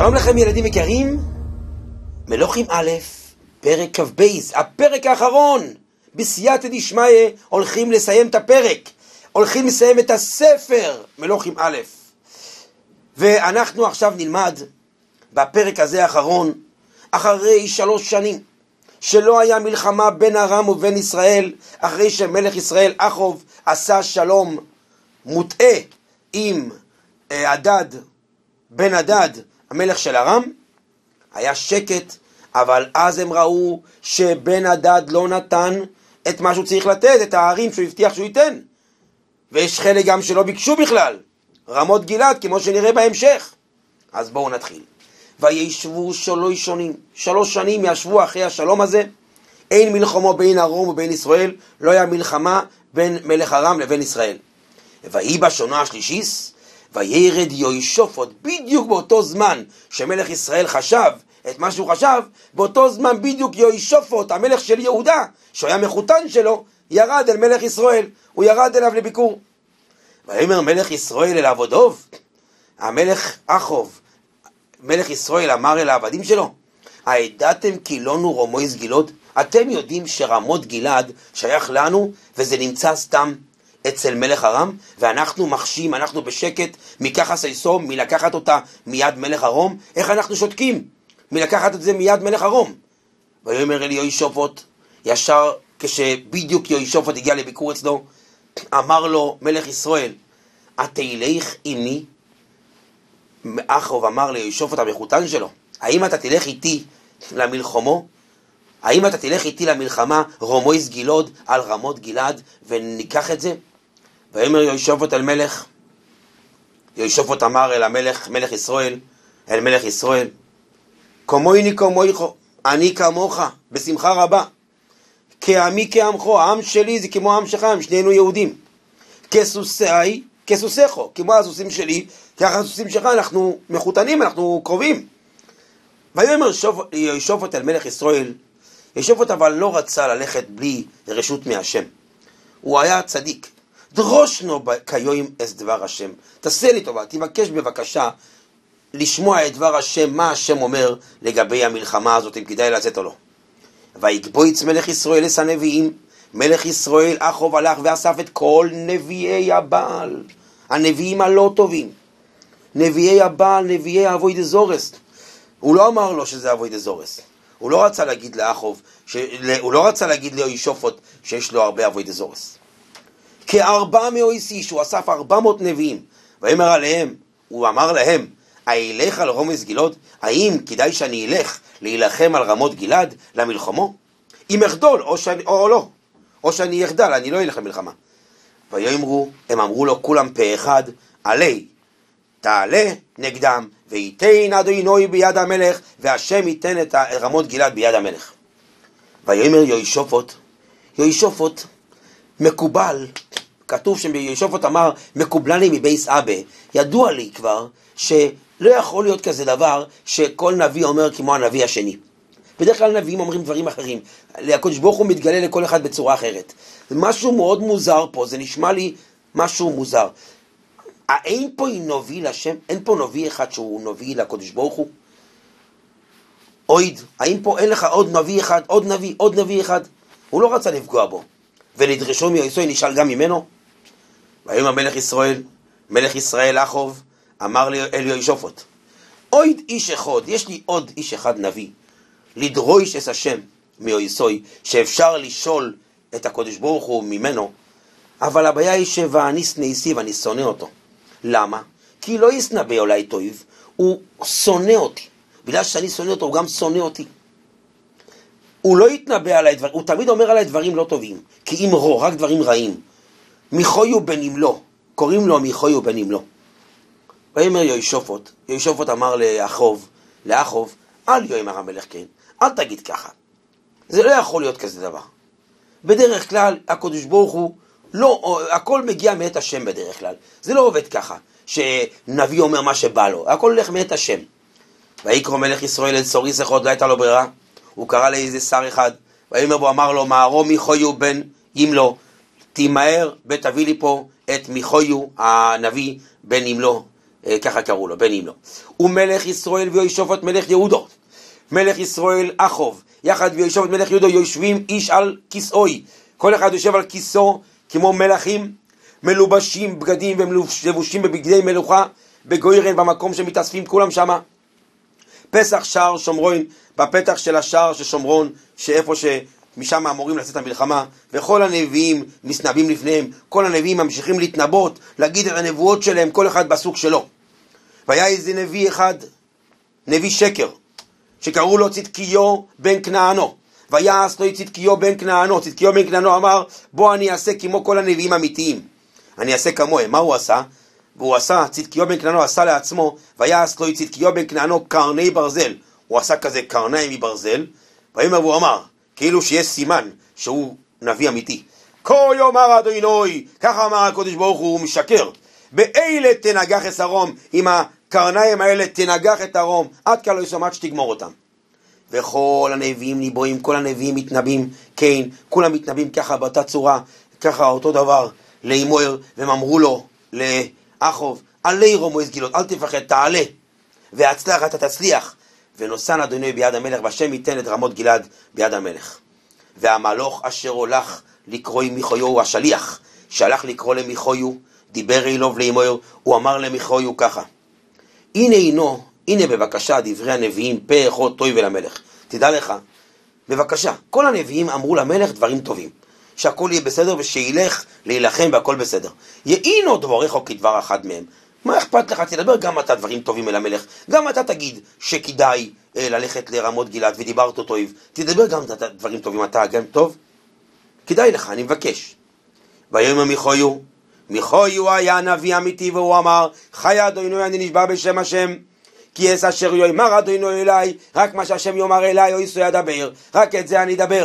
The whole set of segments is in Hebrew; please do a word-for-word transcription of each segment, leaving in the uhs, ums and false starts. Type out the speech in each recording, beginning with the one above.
שלום לכם ילדים יקרים, מלוכים א', פרק כ"ב, הפרק האחרון, בסייעתא דשמיא, הולכים לסיים את הפרק, הולכים לסיים את הספר, מלוכים א', ואנחנו עכשיו נלמד בפרק הזה האחרון, אחרי שלוש שנים, שלא היה מלחמה בין ארם ובין ישראל, אחרי שמלך ישראל אחוב עשה שלום מוטעה עם הדד, בן הדד, המלך של ארם, היה שקט, אבל אז הם ראו שבן הדד לא נתן את מה שהוא צריך לתת, את הערים שהוא הבטיח שהוא ייתן. ויש חלק גם שלא ביקשו בכלל, רמות גלעד, כמו שנראה בהמשך. אז בואו נתחיל. וישבו שלוש שנים, שלוש שנים ישבו אחרי השלום הזה, אין מלחמה בין ארם ובין ישראל, לא היה מלחמה בין מלך ארם לבין ישראל. ויהי בשנה השלישית, וירד יהושפט, בדיוק באותו זמן שמלך ישראל חשב את מה שהוא חשב, באותו זמן בדיוק יהושפט, המלך של יהודה, שהיה מחותן שלו, ירד אל מלך ישראל, הוא ירד אליו לביקור. ויאמר מלך ישראל אל עבדיו, המלך אחוב, מלך ישראל אמר אל העבדים שלו, הידעתם כי לנו רמות גלעד? אתם יודעים שרמות גלעד שייך לנו וזה נמצא סתם אצל מלך ארם, ואנחנו מחשים, אנחנו בשקט מככה סייסו, מלקחת אותה מיד מלך ארם. איך אנחנו שותקים מלקחת את זה מיד מלך ארם? ויאמר אל יהושפט, ישר כשבדיוק יהושפט הגיע לביקור אצלו, אמר לו מלך ישראל, התלך עמי? אחוב אמר ליהושפט המחותן שלו, האם אתה תלך איתי למלחמו? האם אתה תלך איתי למלחמה רמות גלעד על רמות גלעד וניקח את זה? ויאמר יהושפט אל מלך, יהושפט אמר אל המלך, מלך ישראל, אל מלך ישראל, כמוני כמוך, אני כמוך, בשמחה רבה, כעמי כעמך, העם שלי זה כמו העם שלך, הם שנינו יהודים, כסוסי, כסוסיך, כמו הסוסים שלי, ככה הסוסים שלך, אנחנו מחותנים, אנחנו קרובים. ויאמר יהושפט אל מלך ישראל, יהושפט אבל לא רצה ללכת בלי רשות מהשם, הוא היה צדיק. דרושנו כיום את דבר השם, תעשה לי טובה, תבקש בבקשה לשמוע את דבר השם, מה השם אומר לגבי המלחמה הזאת, אם כדאי לצאת או לא. ויקבוץ מלך ישראל את הנביאים, מלך ישראל אחוב הלך ואסף את כל נביאי הבעל, הנביאים הלא טובים, נביאי הבעל, נביאי עבודה זרה. הוא לא אמר לו שזה עבודה זרה, הוא לא רצה להגיד לאחוב, ש... הוא לא רצה להגיד ליהושפט שיש לו הרבה עבודה זרה. כארבע מאות איש, הוא אסף ארבע מאות נביאים, ואמר עליהם, הוא אמר להם, אילך על רמות גלעד? האם כדאי שאני אלך להילחם על רמות גלעד למלחמו? אם אחדול או, שאני, או לא, או שאני אחדל, אני לא אלך למלחמה. ויאמרו, הם אמרו לו כולם פה אחד, עלי, תעלה נגדם, ויתן אדוני ביד המלך, והשם ייתן את רמות גלעד ביד המלך. ויאמר יהושפט, יהושפט מקובל, כתוב שיהושפט אמר, מקובלני מבייס אבא, ידוע לי כבר שלא יכול להיות כזה דבר שכל נביא אומר כמו הנביא השני. בדרך כלל נביאים אומרים דברים אחרים, הקדוש ברוך הוא מתגלה לכל אחד בצורה אחרת. זה משהו מאוד מוזר פה, זה נשמע לי משהו מוזר. אין פה נביא לשם? אין פה נביא אחד שהוא נביא לקדוש ברוך הוא? אויד, האם פה אין לך עוד נביא אחד, עוד נביא, עוד נביא אחד? הוא לא רצה לפגוע בו. ונדרשו מישראל נשאל גם ממנו. ויאמר מלך ישראל, מלך ישראל אחוב, אמר אל יהושפט, אויד איש אחד, יש לי עוד איש אחד נביא, לדרוש את השם מישראל, שאפשר לשאול את הקדוש ברוך הוא ממנו, אבל הבעיה היא ואני שנאיסי ואני שונא אותו. למה? כי לא יסנבא אולי טוב, הוא שונא אותי. בגלל שאני שונא אותו, הוא גם שונא אותי. הוא לא יתנבא עליי דברים, הוא תמיד אומר עליי דברים לא טובים, כי אם רו, רק דברים רעים. מיכוי בן ימלא, קוראים לו מיכוי בן ימלא. ויאמר יהושפט, יהושפט אמר לאחוב, לאחוב, אל יאמר המלך כן, אל תגיד ככה. זה לא יכול להיות כזה דבר. בדרך כלל, הקדוש ברוך הוא, לא, הכל מגיע מאת השם בדרך כלל. זה לא עובד ככה, שנביא אומר מה שבא לו, הכל הולך מאת השם. ויקרא מלך ישראל אל סוריס אחד, לא הייתה לו ברירה, הוא קרא לאיזה שר אחד, ויאמר בו, אמר לו, מערו מיכוי בן ימלא, תימהר ותביא לי פה את מיכוי הנביא בן ימלא. ככה קראו לו, בנים לו. ומלך ישראל וישופט מלך יהודו, מלך ישראל אחוב, יחד וישופט מלך יהודו, יושבים איש על כיסאוי, כל אחד יושב על כיסאו כמו מלכים, מלובשים בגדים ולבושים בבגדי מלוכה, בגוירן, במקום שמתאספים כולם שמה. פסח שער שומרון, בפתח של השער של שומרון, שאיפה שמשם אמורים לצאת המלחמה, וכל הנביאים מסנבים לפניהם, כל הנביאים ממשיכים להתנבות, להגיד את הנבואות שלהם, כל אחד בסוג שלו. והיה איזה נביא אחד, נביא שקר, שקראו לו צדקיו בן כנענו, ויעש לו צדקיו בן כנענו. צדקיו בן כנענו אמר, בוא אני אעשה כמו כל הנביאים האמיתיים, אני אעשה כמוהם. מה הוא עשה? והוא עשה, צדקיו בן כנענו עשה לעצמו, ויעש לו צדקיו בן כנענו קרני ברזל. הוא עשה כזה קרניים מברזל, והוא אמר, כאילו שיש סימן שהוא נביא אמיתי. כה יאמר אדוני, ככה אמר הקדוש ברוך הוא, הוא משקר. באלה תנגח את הרום, עם הקרניים האלה תנגח את הרום, עד כאן לא ישמעת שתגמור אותם. וכל הנביאים ניבואים, כל הנביאים מתנבים, כן, כולם מתנבים ככה באותה צורה, ככה אותו דבר, לאמור, והם אמרו לו, לאחוב, עלי רומז גילות, אל תפחד, תעלה, והצלח אתה תצליח, ונוסן אדוני ביד המלך, והשם ייתן את רמות גלעד ביד המלך. והמלוך אשר הולך לקרוא עם מיכויו, הוא השליח, שהלך לקרוא למיכויו, דיבר אליו לאמור, הוא אמר למיכויו ככה, הנה אינו, הנה בבקשה דברי הנביאים פה אחד טוב למלך. תדע לך, בבקשה, כל הנביאים אמרו למלך דברים טובים, שהכל יהיה בסדר ושילך להילחם והכל בסדר. יעינו דבריך כדבר אחד מהם. מה אכפת לך? תדבר גם אתה דברים טובים אל המלך, גם אתה תגיד שכדאי אה, ללכת לרמות גלעד ודיברת טוב, תדבר גם אתה דברים טובים, אתה גם טוב, כדאי לך, אני מבקש. ויאמר מיכויו, מיכויו היה נביא אמיתי, והוא אמר, חי אדוני אני נשבע בשם השם, כי אס אשר יאמר אדוני אליי, רק מה שהשם יאמר אליי או איסו ידבר, רק את זה אני אדבר,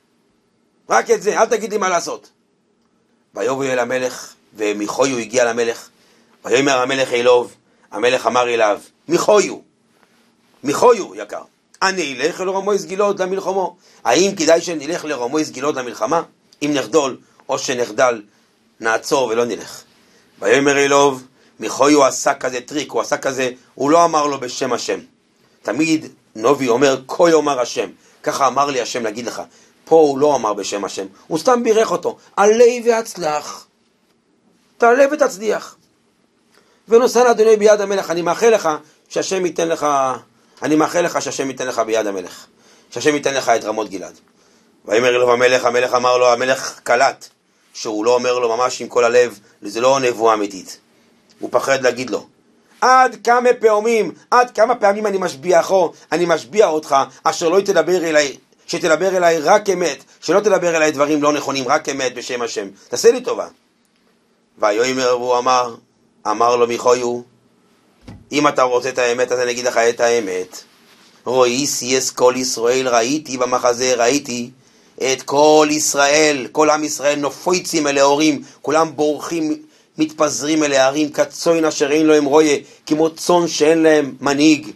רק את זה, אל תגיד לי מה לעשות. ויבוא אל המלך, ומיכויו הגיע למלך, ויאמר המלך אליו, המלך אמר אליו, מיכויו, מיכויו יקר, אני אלך לרמוס גלעד למלחמו. האם כדאי שנלך לרמוס גלעד למלחמה? אם נחדול או שנחדל, נעצור ולא נלך. ויאמר אליו, מיכויו עשה כזה טריק, הוא עשה כזה, הוא לא אמר לו בשם השם. תמיד נובי אומר, כה יאמר השם, ככה אמר לי השם להגיד לך. פה הוא לא אמר בשם השם, הוא סתם בירך אותו, עלי והצלח, תעלה ותצליח. ונוסן אדוני ביד המלך, אני מאחל לך שהשם ייתן לך, אני מאחל לך שהשם ייתן לך ביד המלך, שהשם ייתן לך את רמות גלעד. ויאמר אליו המלך, המלך אמר לו, המלך קלט, שהוא לא אומר לו ממש עם כל הלב, זה לא נבואה אמיתית. הוא פחד להגיד לו, עד כמה פעמים, עד כמה פעמים אני משביעך, אני משביע אותך, אשר לא תדבר אליי, שתדבר אליי רק אמת, שלא תדבר אליי דברים לא נכונים, רק אמת בשם השם. תעשה לי טובה. ויאמר והוא אמר, אמר לו מיכויו, אם אתה רוצה את האמת, אז אני אגיד לך את האמת. רואי סייס כל ישראל, ראיתי במחזה, ראיתי את כל ישראל, כל עם ישראל נופויצים אל ההורים, כולם בורחים, מתפזרים אל הערים, כצוין אשר אין להם רויה, כמו צון שאין להם מנהיג.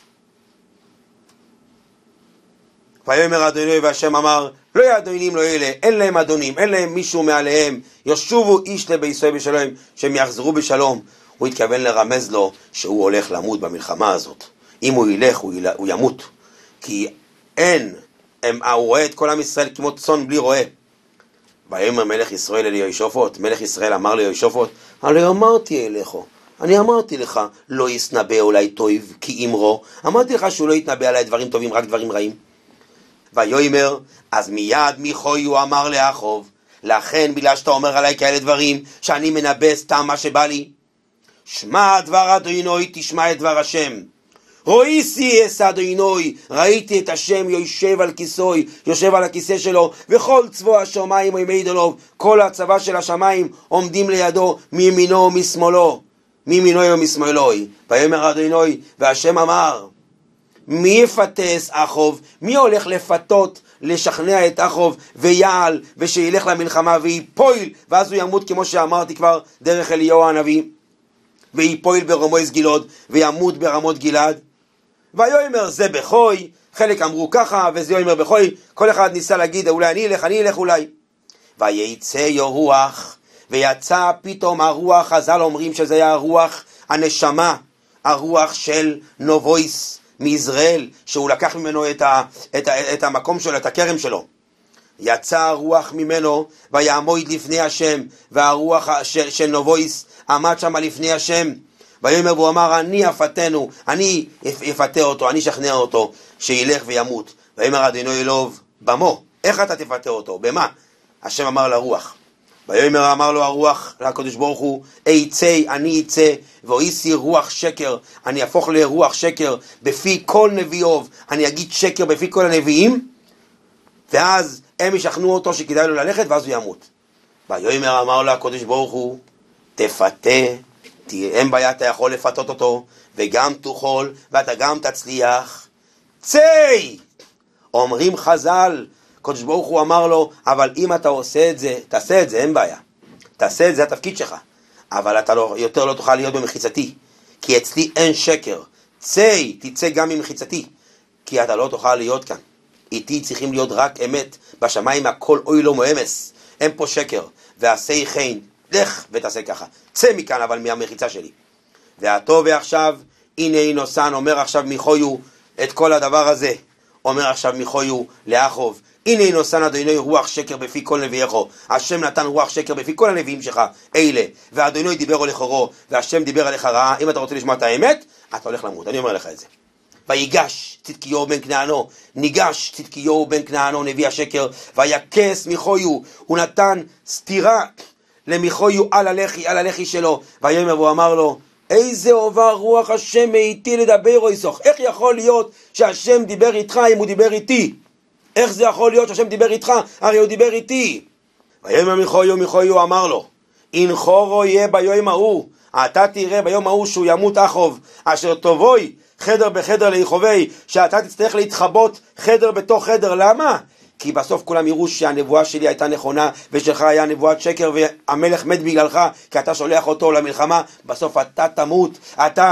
ויאמר אדוני, והשם אמר, לא יאדונים לא אלה, אין להם אדונים, אין להם מישהו מעליהם, ישובו איש לבישראל בשלום, שהם יחזרו בשלום. הוא התכוון לרמז לו שהוא הולך למות במלחמה הזאת. אם הוא ילך, הוא, יל... הוא ימות, כי אין, הם, הוא רואה את כל עם ישראל כמו צאן בלי רועה. ויאמר מלך ישראל אל יהושפט, מלך ישראל אמר ליהושפט, הרי אמרתי אליך, אני אמרתי לך, לא יסנבא אולי טוב כי אמרו, אמרתי לך שהוא לא יתנבא עליי דברים טובים, רק דברים רעים. ויאמר, אז מיד מיכויו אמר לאחוב, לכן בגלל שאתה אומר עליי כאלה דברים, שאני מנבא סתם מה שבא לי, שמע דבר אדוני, תשמע את דבר השם. רואי סייס אדוני, ראיתי את השם יושב על כיסוי, יושב על הכיסא שלו, וכל צבא השמיים עומד עליו, כל הצבא של השמיים עומדים לידו, מימינו ומשמאלו, מימינו ומשמאלו. ויאמר אדוני, והשם אמר, מי יפתס אחוב? מי הולך לפתות, לשכנע את אחוב ויעל, ושילך למלחמה ויפול, ואז הוא ימות כמו שאמרתי כבר דרך אליהו הנביא, ויפול ברמות גלעד וימות ברמות גלעד. ויאמר זה בחוי, חלק אמרו ככה וזה יאמר בחוי, כל אחד ניסה להגיד אולי אני אלך, אני אלך אולי. ויצא רוח, ויצא פתאום הרוח, חז"ל אומרים שזה היה הרוח הנשמה, הרוח של נובויס מישראל, שהוא לקח ממנו את, ה, את, ה, את המקום שלו, את הכרם שלו. יצא הרוח ממנו ויעמוד לפני השם, והרוח של, של נובויס עמד שם לפני השם, ויאמר והוא אמר, אני אפתנו, אני אפתה אותו, אני אשכנע אותו שילך וימות. ויאמר אדוני אלוהיו, במו, איך אתה תפתה אותו? במה? השם אמר לרוח. ויאמר אמר לו הרוח לקדוש ברוך הוא, אצא, אני אצא, ואויסי רוח שקר, אני אהפוך לרוח שקר בפי כל נביאיו, אני אגיד שקר בפי כל הנביאים, ואז הם ישכנעו אותו שכדאי לו ללכת, ואז הוא ימות. ויאמר אמר לו הקדוש ברוך הוא, תפתה, אין בעיה, אתה יכול לפתות אותו, וגם תוכל, ואתה גם תצליח. צא! אומרים חז"ל, הקדוש ברוך הוא אמר לו, אבל אם אתה עושה את זה, תעשה את זה, אין בעיה. תעשה את זה, התפקיד שלך. אבל אתה לא, יותר לא תוכל להיות במחיצתי, כי אצלי אין שקר. צא, תצא גם ממחיצתי, כי אתה לא תוכל להיות כאן. איתי צריכים להיות רק אמת, בשמיים הכל אוי לא מואמס, אין פה שקר. ועשי חן, לך ותעשה ככה. צא מכאן אבל מהמחיצה שלי. והטוב ועכשיו, הנה נוסן, אומר עכשיו מיכויו את כל הדבר הזה. אומר עכשיו מיכויו לאחוב, הנה נוסן אדוני רוח שקר בפי כל נביאיך. השם נתן רוח שקר בפי כל הנביאים שלך, אלה. ואדוני דיבר עליך רע, והשם דיבר עליך רעה. אם אתה רוצה לשמוע את האמת, אתה הולך למות. אני אומר לך את זה. ויגש צדקיהו בן כנענו, ניגש צדקיהו בן כנענו נביא השקר, ויקס מיכויו, הוא נתן סתירה למיכויו על הלחי, על הלחי שלו, ויאמר והוא אמר לו, איזה עובר רוח השם מאיתי לדבר או יסוך. איך יכול להיות שהשם דיבר איתך אם הוא דיבר איתי? איך זה יכול להיות שהשם דיבר איתך? הרי הוא דיבר איתי. ויאמר מיכויו, מיכויו אמר לו, אינכורו יהיה ביום ההוא, אתה תראה ביום ההוא שהוא ימות אחוב, אשר תבואי חדר בחדר ליחובי, שאתה תצטרך להתחבות חדר בתוך חדר. למה? כי בסוף כולם יראו שהנבואה שלי הייתה נכונה, ושלך היה נבואת שקר, והמלך מת בגללך, כי אתה שולח אותו למלחמה. בסוף אתה תמות, אתה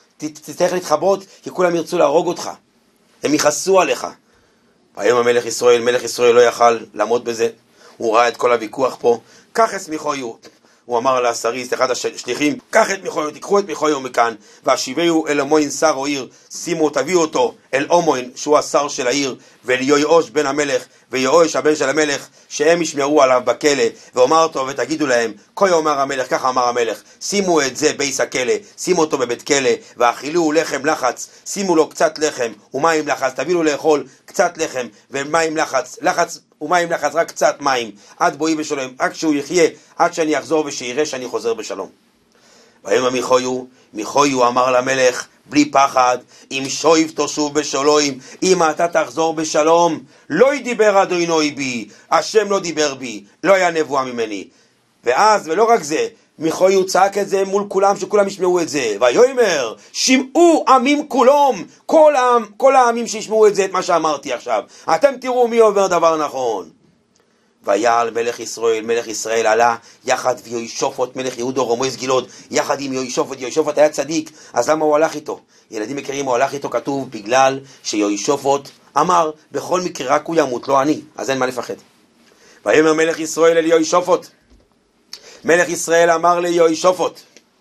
תצטרך להתחבות, כי כולם ירצו להרוג אותך, הם יכעסו עליך. היום המלך ישראל, מלך ישראל לא יכל לעמוד בזה, הוא ראה את כל הוויכוח פה. קח את מיכויו, הוא אמר לעשריס, אחד השליחים, קח את מיכויו, תיקחו את מיכויו מכאן, והשיבהו אל אומוין שר או עיר, שימו, תביאו אותו אל אומוין, שהוא השר של העיר, וליואש בן המלך, ויואש הבן של המלך, שהם ישמעו עליו בכלא, ואומר אותו ותגידו להם, כה אומר המלך, ככה אמר המלך, שימו את זה בייס הכלא, שימו אותו בבית כלא, ואכילו לחם לחץ, שימו לו קצת לחם ומים לחץ, תביאו לאכול קצת לחם ומים לחץ, לחץ ומים לחץ, רק קצת מים, עד בואי בשלום, רק שהוא יחיה, עד שאני אחזור ושיראה שאני חוזר בשלום. ויאמר מיכויו, מיכויו אמר למלך בלי פחד, אם שויב תשוב בשלום, אם אתה תחזור בשלום, לא ידיבר אדוני בי, השם לא דיבר בי, לא היה נבואה ממני. ואז, ולא רק זה, מיכויו צעק את זה מול כולם, שכולם ישמעו את זה. ויאמר, שמעו עמים כולם, כל, העם, כל העמים שישמעו את זה, את מה שאמרתי עכשיו. אתם תראו מי עובר דבר נכון. ויעל מלך ישראל, מלך ישראל עלה יחד ויושפות מלך יהודו רמויס גילוד, יחד עם יושפות. יושפות היה צדיק, אז למה הוא הלך איתו? ילדים מכירים, הוא הלך איתו, כתוב, בגלל שיושפות אמר, בכל מקרה רק הוא ימות, לא אני, אז אין מה לפחד. ויאמר מלך ישראל אל יושפות, מלך ישראל אמר ליושפות,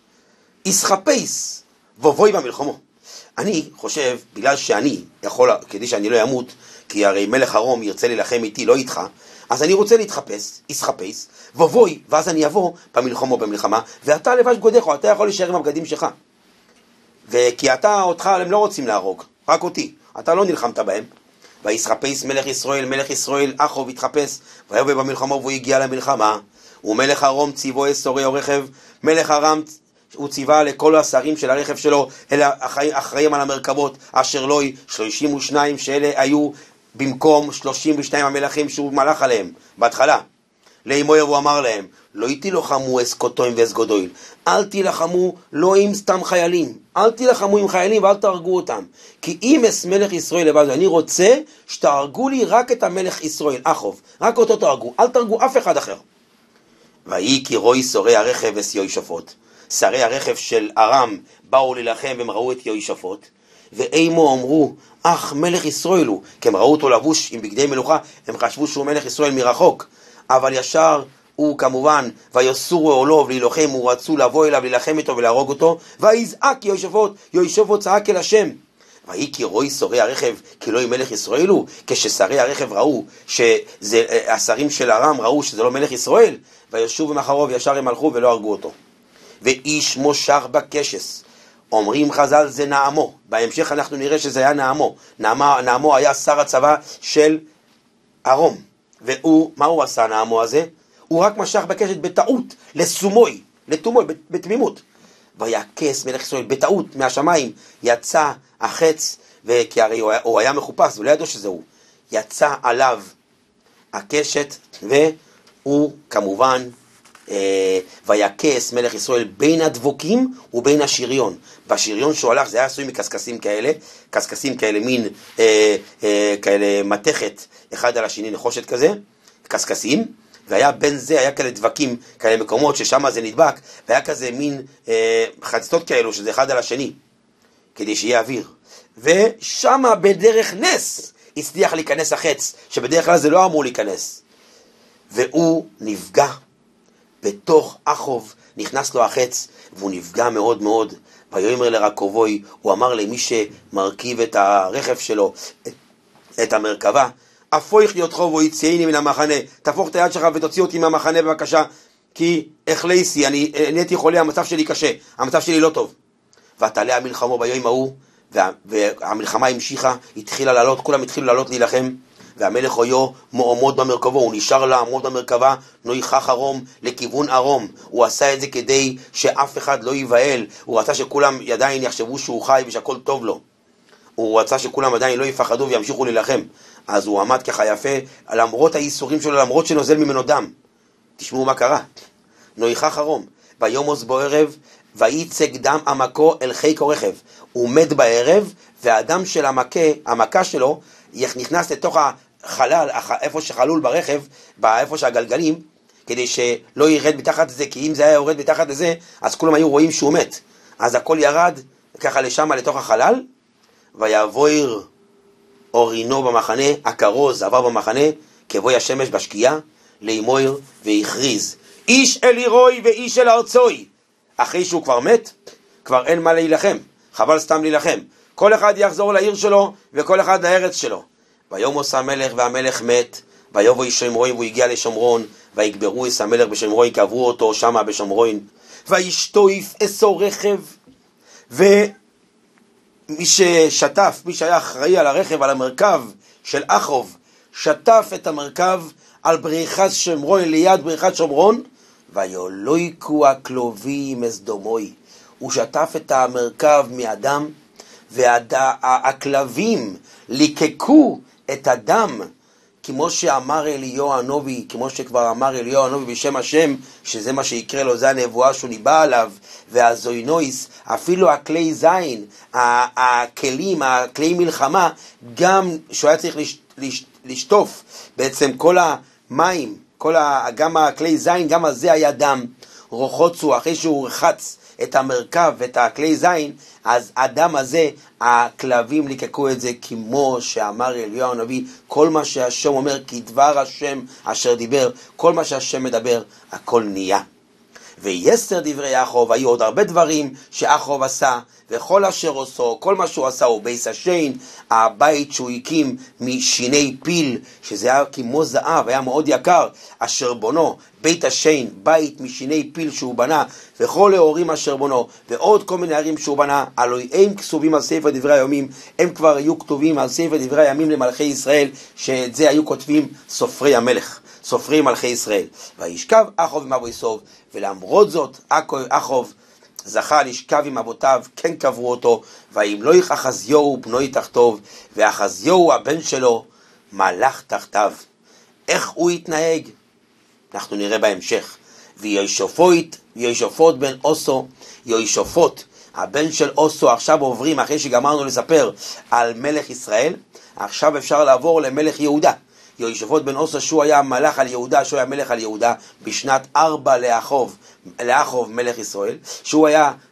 ישחפש ובואי במלחמו. אני חושב, בגלל שאני יכול, כדי שאני לא ימות, כי הרי מלך הרום ירצה להילחם איתי, לא איתך, אז אני רוצה להתחפש, ישחפש, ובואי, ואז אני אבוא במלחמה במלחמה, ואתה לבש בגדיך, אתה יכול להישאר עם הבגדים שלך. וכי אתה, אותך, הם לא רוצים להרוג, רק אותי, אתה לא נלחמת בהם. וישחפש מלך ישראל, מלך ישראל, אחו והתחפש, ויבוא במלחמה והוא הגיע למלחמה. ומלך הרום ציוו אסורי הרכב, מלך הרם הוא ציווה לכל השרים של הרכב שלו, אלה אחראים על המרכבות, אשר לא שלושים ושניים שאלה היו במקום שלושים ושניים המלכים שהוא מלך עליהם בהתחלה. לאמור הוא אמר להם, לא תילחמו אסקוטוים ואסגודויל, אל תילחמו לא עם סתם חיילים, אל תילחמו עם חיילים ואל תהרגו אותם, כי אם אס מלך ישראל לבד, אני רוצה שתהרגו לי רק את המלך ישראל, אחוב, רק אותו תהרגו, אל תהרגו אף אחד אחר. ויהי כי רואי שרי הרכב אס יהושפט, שרי הרכב של ארם באו ללחם והם ראו את יהושפט, ואימו אמרו, אך מלך ישראל הוא, כי הם ראו אותו לבוש עם בגדי מלוכה, הם חשבו שהוא מלך ישראל מרחוק, אבל ישר הוא כמובן, ויסורו עולו להילחם, הוא רצו לבוא אליו, להילחם איתו ולהרוג אותו, ויזעק יהושפט, יהושפט צעק אל השם. ויהי כי רואי שרי הרכב, כי לא מלך ישראל הוא, כששרי הרכב ראו, שהשרים של ארם ראו שזה לא מלך ישראל, וישובו מאחריו ישר הם הלכו ולא הרגו אותו. ואיש מושך בקשס, אומרים חז"ל זה נעמו, בהמשך אנחנו נראה שזה היה נעמו, נעמו, נעמו היה שר הצבא של ארום, והוא, מה הוא עשה נעמו הזה? הוא רק משך בקשת בטעות, לסומוי, לתומוי, בתמימות. ויקס מלך ישראל בטעות מהשמיים, יצא החץ, וכי הרי הוא היה, הוא היה מחופש, הוא לא ידע שזה הוא, יצא עליו הקשת, והוא כמובן, אה, ויקס מלך ישראל בין הדבוקים ובין השריון. והשריון שהוא הלך, זה היה עשוי מקסקסים כאלה, קסקסים כאלה, מין אה, אה, כאלה מתכת אחד על השני, נחושת כזה, קסקסים, והיה בין זה, היה כאלה דבקים, כאלה מקומות ששם זה נדבק, והיה כזה מין אה, חצטות כאלו, שזה אחד על השני, כדי שיהיה אוויר. ושם בדרך נס הצליח להיכנס החץ, שבדרך כלל זה לא אמור להיכנס. והוא נפגע בתוך אחוב, נכנס לו החץ, והוא נפגע מאוד מאוד. ויאמר לרכובוי, הוא אמר למי שמרכיב את הרכב שלו, את, את המרכבה, הפוך להיות חוב ויצאיני מן המחנה, תפוך את היד שלך ותוציא אותי מהמחנה בבקשה, כי החלייסי, אני נהייתי חולה, המצב שלי קשה, המצב שלי לא טוב. ותעלה המלחמה ביום ההוא, וה, והמלחמה המשיכה, התחילה לעלות, כולם התחילו לעלות להילחם, והמלך היו מעומד במרכבו, הוא נשאר לעמוד במרכבה, נויכח ארום לכיוון ארום. הוא עשה את זה כדי שאף אחד לא ייבהל, הוא רצה שכולם עדיין יחשבו שהוא חי ושהכל טוב לו. הוא רצה שכולם עדיין לא יפחדו וימשיכו להילחם. אז הוא עמד ככה יפה, למרות האיסורים שלו, למרות שנוזל ממנו דם. תשמעו מה קרה. נויכח ארום, ויומוס בו ערב, וייצג דם עמקו אל חיק הרכב. הוא מת בערב, והדם של המכה, המכה שלו, נכנס לתוך החלל, איפה שחלול ברכב, איפה שהגלגלים, כדי שלא ירד מתחת לזה, כי אם זה היה יורד מתחת לזה, אז כולם היו רואים שהוא מת. אז הכל ירד ככה לשם, לתוך החלל, ויבויר אורינו במחנה, הכרוז עבר במחנה, כבוי השמש בשקיעה, לימויר והכריז, איש אל עירוי ואיש אל ארצוי. אחרי שהוא כבר מת, כבר אין מה להילחם, חבל סתם להילחם. כל אחד יחזור לעיר שלו, וכל אחד לארץ שלו. ויומוס המלך, והמלך מת, ויבוא שומרון, והוא הגיע לשומרון, ויקברו את המלך בשומרון, קברו אותו שמה בשומרון, וישטוף אסו רכב, ומי ששטף, מי שהיה אחראי על הרכב, על המרכב של אחוב, שטף את המרכב על בריחת שומרון, ליד בריחת שומרון, ויולויקו הכלובים אסדומוי. הוא שטף את המרכב מאדם, והכלבים ליקקו את הדם, כמו שאמר אליהו הנביא, כמו שכבר אמר אליהו הנביא בשם השם, שזה מה שיקרה לו, זה הנבואה שהוא ניבא עליו, והזוינויס, אפילו הכלי זין, הכלים, הכלי מלחמה, גם שהוא היה צריך לשטוף, בעצם כל המים, כל ה, גם הכלי זין, גם הזה היה דם, רוחוצו, אחרי שהוא רחץ את המרכב ואת הכלי זין, אז הדם הזה, הכלבים ליקקו את זה, כמו שאמר אליהו הנביא, כל מה שהשם אומר, כי דבר השם אשר דיבר, כל מה שהשם מדבר, הכל נהיה. ויסר דברי יעקב, היו עוד הרבה דברים שיעקב עשה, וכל אשר עשו, כל מה שהוא עשה הוא בייס השיין, הבית שהוא הקים משיני פיל, שזה היה כמו זהב, היה מאוד יקר, אשר בונו, בית השיין, בית משיני פיל שהוא בנה, וכל ההורים אשר בונו, ועוד כל מיני ערים שהוא בנה, הלוא הם כתובים על ספר דברי הימים, הם כבר היו כתובים על ספר דברי הימים למלכי ישראל, שאת זה היו כותבים סופרי המלך, סופרי מלכי ישראל. וישכב אחוב עם אבויסוב, ולמרות זאת, אחוב זכה לשכב עם אבותיו, כן קברו אותו, וימלוך אחזיהו בנוי תחתיו, ואחזיהו הבן שלו מלך תחתיו. איך הוא התנהג? אנחנו נראה בהמשך. ויהושפט, ויהושפט בן אוסו, יהושפט, הבן של אוסו, עכשיו עוברים, אחרי שגמרנו לספר על מלך ישראל, עכשיו אפשר לעבור למלך יהודה. יהושפט בן אוסו, שהוא היה מלך על יהודה, שהוא היה מלך על יהודה, בשנת ארבע לאחוב, לאחוב מלך ישראל, שהוא היה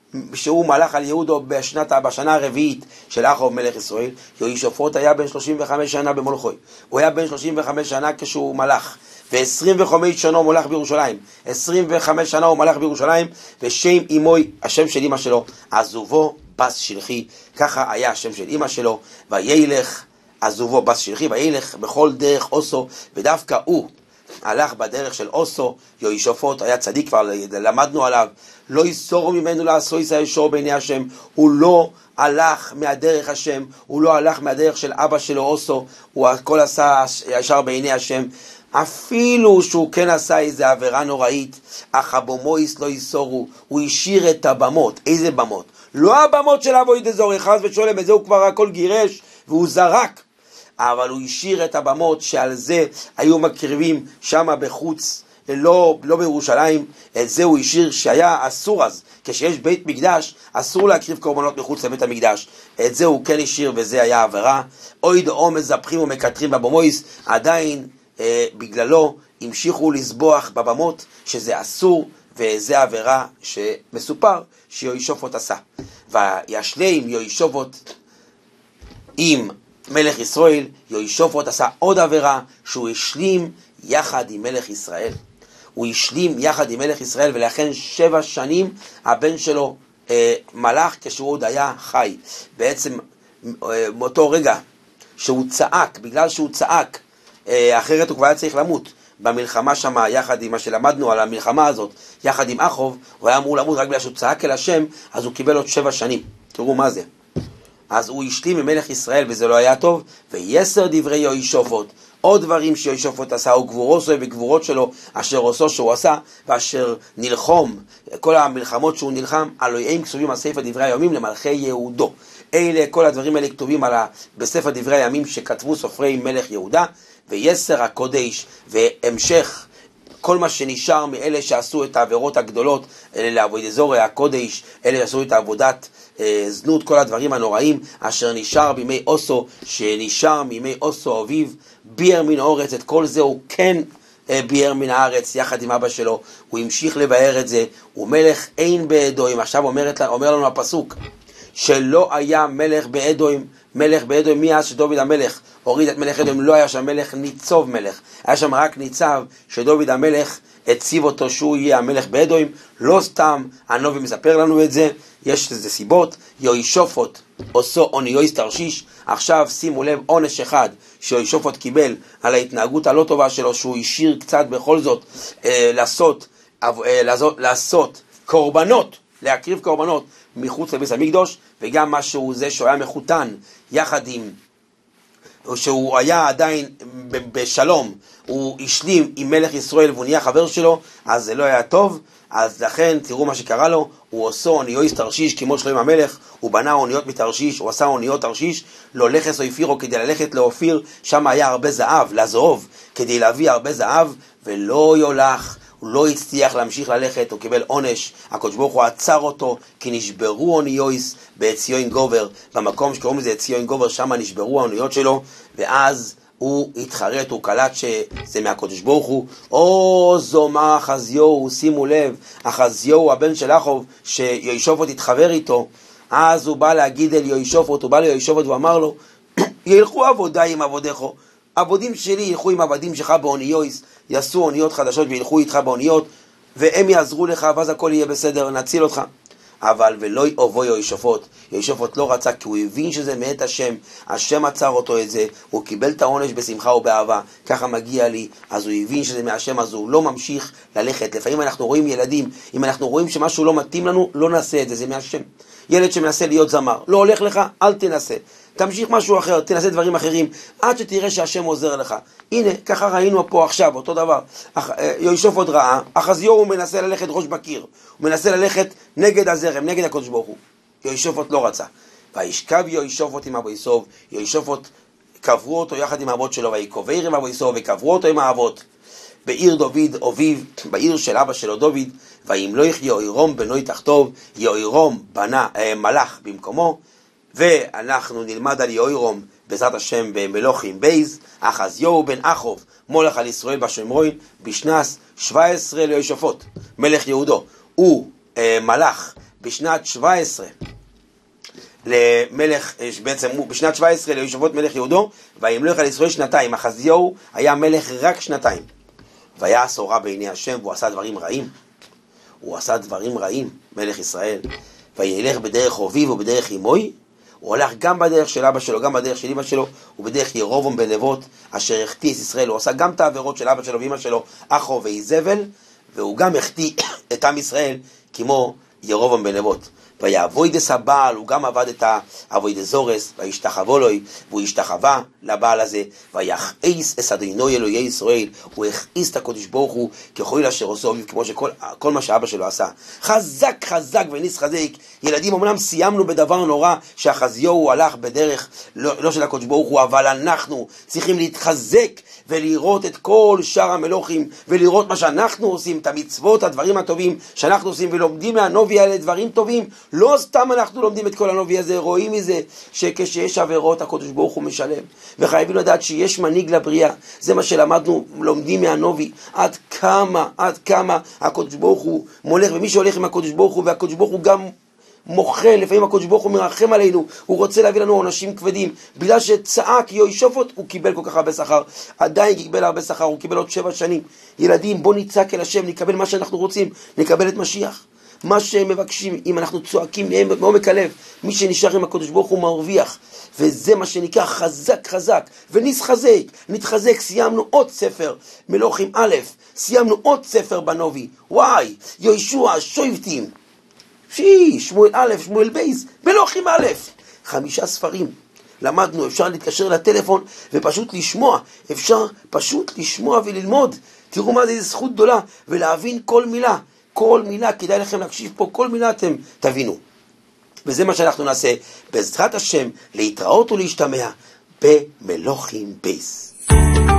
שהוא מלך על יהודו בשנת, בשנה הרביעית של אחוב מלך ישראל. יהושפוט היה בן שלושים וחמש שנה במולכוי, הוא היה בן שלושים וחמש שנה כשהוא מלך, ו-עשרים וחמש שנה הוא מלך בירושלים, עשרים וחמש שנה הוא מלך בירושלים, ושם אמוי, השם של אמא שלו, עזובו בס שלחי, ככה היה השם של אמא שלו, וילך עזובו בס שלחי, וילך בכל דרך אוסו, ודווקא הוא הלך בדרך של אוסו. יהושפוט היה צדיק, כבר למדנו עליו, לא יסורו ממנו לעשו ישראל שור בעיני השם, הוא לא הלך מהדרך השם, הוא לא הלך מהדרך של אבא שלו אוסו, הוא הכל עשה ישר בעיני השם, אפילו שהוא כן עשה איזה עבירה נוראית, אך הבומויס לא יסורו, הוא השאיר את הבמות. איזה במות? לא הבמות של אבוי דזור אחד ושולם, את זה הוא כבר הכל גירש והוא זרק, אבל הוא השאיר את הבמות שעל זה היו מקריבים שם בחוץ, לא, לא בירושלים. את זה הוא השאיר, שהיה אסור אז, כשיש בית מקדש, אסור להקריב קורבנות מחוץ לבית המקדש. את זה הוא כן השאיר, וזה היה עבירה. אוי דאו מזפחים ומקטרים בבמויס, עדיין אה, בגללו המשיכו לסבוח בבמות, שזה אסור, וזה עבירה שמסופר שיהושפוט עשה. וישלם יהושפוט עם מלך ישראל, יהושפוט עשה עוד עבירה, שהוא השלים יחד עם מלך ישראל. הוא השלים יחד עם מלך ישראל, ולכן שבע שנים הבן שלו אה, מלך כשהוא עוד היה חי. בעצם אה, מאותו רגע שהוא צעק, בגלל שהוא צעק, אה, אחרת הוא כבר היה צריך למות. במלחמה שם, יחד עם מה שלמדנו על המלחמה הזאת, יחד עם אחוב, הוא היה אמור למות רק בגלל שהוא צעק אל השם, אז הוא קיבל עוד שבע שנים. תראו מה זה. אז הוא השלים ממלך ישראל, וזה לא היה טוב. ויסר דברי יהושפוט, עוד דברים שיהושפוט עשה, הוא גבורוסו וגבורות שלו, אשר עושו שהוא עשה, ואשר נלחום, כל המלחמות שהוא נלחם, אלוהים כתובים על ספר דברי הימים למלכי יהודו. אלה, כל הדברים האלה כתובים על ה... בספר דברי הימים שכתבו סופרי מלך יהודה. ויסר הקודש, והמשך כל מה שנשאר מאלה שעשו את העבירות הגדולות, אלה לעבוד זורי הקודש, אלה שעשו את העבודת אה, זנות, כל הדברים הנוראים אשר נשאר בימי אוסו, שנשאר מימי אוסו אביו, ביאר מן הארץ. את כל זה הוא כן אה, ביאר מן הארץ יחד עם אבא שלו, הוא המשיך לבאר את זה. הוא מלך אין באדוים. עכשיו אומרת, אומר לנו הפסוק שלא היה מלך באדוים, מלך באדוים מאז שדוד המלך הוריד את מלך אדוים, לא היה שם מלך ניצוב מלך, היה שם רק ניצב שדוד המלך הציב אותו שהוא יהיה המלך באדוים. לא סתם הנביא מספר לנו את זה, יש לזה סיבות. יהושפוט עושו אוניוס תרשיש. עכשיו שימו לב, עונש אחד שיהושפוט קיבל על ההתנהגות הלא טובה שלו, שהוא השאיר קצת בכל זאת אה, לעשות, אה, לעשות, לעשות קורבנות, להקריב קורבנות מחוץ לבית המקדוש, וגם משהו זה שהוא היה מחותן יחד עם, שהוא היה עדיין בשלום, הוא השלים עם מלך ישראל והוא נהיה חבר שלו, אז זה לא היה טוב. אז לכן תראו מה שקרה לו, הוא עושה אוניות תרשיש כמו שלמה המלך, הוא בנה אוניות מתרשיש, הוא עשה אוניות תרשיש, לא לכס או אפירו, כדי ללכת לאופיר, שם היה הרבה זהב, לעזוב, כדי להביא הרבה זהב, ולא יולך, הוא לא הצליח להמשיך ללכת, הוא קיבל עונש. הקדוש ברוך הוא עצר אותו, כי נשברו אוניוס בעציון גובר, במקום שקוראים לזה עציון גובר, שם נשברו האוניות שלו, ואז הוא התחרט, הוא קלט שזה מהקדוש ברוך הוא. או זומה אחזיהו, שימו לב, אחזיהו הבן של אחוב, שיהושפוט התחבר איתו, אז הוא בא להגיד אל יהושפוט, הוא בא ליהושפוט ואמר לו, ילכו עבודה עם עבודך, עבודים שלי ילכו עם עבדים שלך באוניות, יעשו אוניות חדשות וילכו איתך באוניות, והם יעזרו לך, ואז הכל יהיה בסדר, נציל אותך. אבל ולא יבוא יהושפוט, יהושפוט לא רצה, כי הוא הבין שזה מאת השם, השם עצר אותו את זה, הוא קיבל את העונש בשמחה ובאהבה, ככה מגיע לי. אז הוא הבין שזה מהשם, אז הוא לא ממשיך ללכת. לפעמים אנחנו רואים ילדים, אם אנחנו רואים שמשהו לא מתאים לנו, לא נעשה את זה, זה מהשם. ילד שמנסה להיות זמר, לא הולך לך, אל תנסה, תמשיך משהו אחר, תנסה דברים אחרים, עד שתראה שהשם עוזר לך. הנה, ככה ראינו פה עכשיו, אותו דבר. יהושפוט ראה, אחזיהו הוא מנסה ללכת ראש בקיר, הוא מנסה ללכת נגד הזרם, נגד הקדוש ברוך הוא. יהושפוט לא רצה. וישכב יהושפוט עם אבו יסוב, יהושפוט קברו אותו יחד עם האבות שלו, ויקובר עם אבו יסוב, וקברו אותו עם האבות. בעיר דוד אביו, בעיר של אבא שלו דוד, וימלוך יהוירום בנוי תחתוב, יהוירום בנה אה, מלך במקומו. ואנחנו נלמד על יהוירום בעזרת השם במלוכים בייז. אחזיהו בן אחוב מולך על ישראל בשומרון בשנת שבע עשרה ליהושפוט מלך יהודו, הוא אה, מלך בשנת שבע עשרה למלך, בעצם בשנת שבע עשרה ליושבות מלך יהודו, וימלך על ישראל שנתיים. אחזיהו היה מלך רק שנתיים. והיה עשורה בעיני השם, והוא עשה דברים רעים. הוא עשה דברים רעים, מלך ישראל. וילך בדרך אביו ובדרך אמוי. הוא הולך גם בדרך של אבא שלו, גם בדרך של אמא שלו, ובדרך ירובעם בן נבוט, אשר החטיא את ישראל. הוא עשה גם את העבירות של אבא שלו ואמא שלו, אחו ואיזבל, והוא גם החטיא את עם ישראל, כמו ירובעם בן נבוט. ויעבודס הבעל, הוא גם עבד את העבודס זורס, וישתחוו לו, והוא השתחווה לבעל הזה, ויכעיס את אדוני אלוהי ישראל, הוא הכעיס את הקדוש ברוך הוא ככל אשר עושה אביו, כמו שכל כל מה שאבא שלו עשה. חזק חזק וניס חזק. ילדים, אמנם סיימנו בדבר נורא שאחזיהו הלך בדרך לא, לא של הקדוש ברוך הוא, אבל אנחנו צריכים להתחזק ולראות את כל שאר המלוכים, ולראות מה שאנחנו עושים, את המצוות, הדברים הטובים שאנחנו עושים, ולומדים מהנובי האלה דברים טובים. לא סתם אנחנו לומדים את כל הנובי הזה, רואים מזה שכשיש עבירות הקדוש ברוך הוא משלם, וחייבים לדעת שיש מנהיג לבריאה. זה מה שלמדנו, לומדים מהנובי, עד כמה, עד כמה הקדוש ברוך הוא מולך, ומי שהולך עם הקדוש ברוך הוא, והקדוש ברוך הוא גם מוכל, לפעמים הקדוש ברוך הוא מרחם עלינו, הוא רוצה להביא לנו עונשים כבדים, בגלל שצעק יהושפט הוא קיבל כל כך הרבה שכר, עדיין קיבל הרבה שכר, הוא קיבל עוד שבע שנים. ילדים, בוא נצעק אל השם, נקבל מה שאנחנו רוצים, נקבל את משיח, מה שהם מבקשים. אם אנחנו צועקים מעומק הלב, מי שנשאר עם הקדוש ברוך הוא מרוויח, וזה מה שנקרא חזק חזק ונתחזק. נתחזק. סיימנו עוד ספר מלוכים א', סיימנו עוד ספר בנובי, וואי, יהושע, שופטים, שי, שמואל א', שמואל בייס, מלוכים א', חמישה ספרים למדנו. אפשר להתקשר לטלפון ופשוט לשמוע, אפשר פשוט לשמוע וללמוד. תראו מה זה, איזו זכות גדולה, ולהבין כל מילה, כל מילה, כדאי לכם להקשיב פה, כל מילה אתם תבינו. וזה מה שאנחנו נעשה בעזרת השם, להתראות ולהשתמע במלוכים בייס.